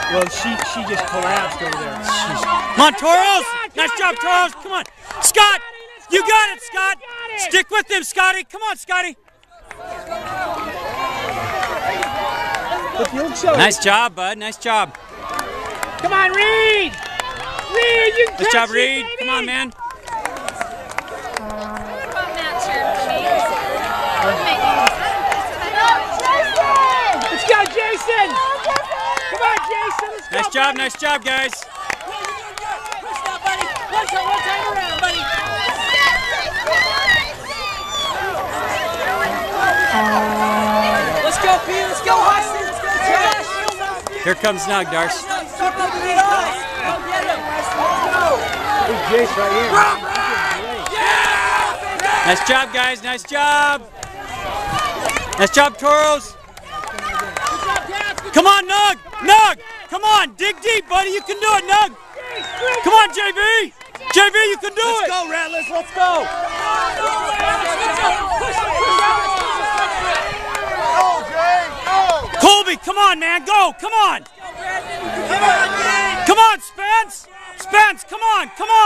Well, she just collapsed over there. Jeez. Come on, Toros! Nice job, Toros! Come on. Scott! You got it, Scott! Stick with him, Scotty! Come on, Scotty! Nice job, bud. Nice job. Come on, Reed! Reed, you Nice job, Reed. Come on, man. Let's go, Jason! Come on, Jason! Let's go, Nice job, guys. Push that, buddy. One time around, buddy. Let's go, P. Let's go, Hudson. Let's go, Josh. Here comes Nug, Darce. Big Jace right here. Nice job, guys. Nice job. Nice job, Toros. Come on, Nug. Nug. Come on. Dig deep, buddy. You can do it, Nug. Come on, JV. JV, you can do it. Let's go, Rattlers. Let's go. Colby, come on, man. Go. Come on. Come on, Spence. Spence, come on. Come